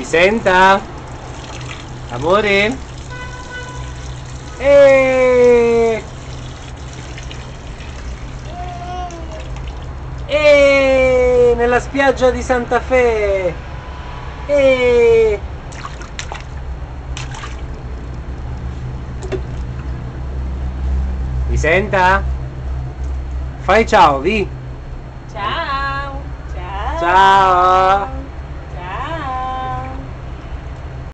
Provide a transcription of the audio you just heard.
senta? Amore? Nella spiaggia di Santa Fe! Mi senta? Fai ciao, vi! Ciao! Ciao! Ciao!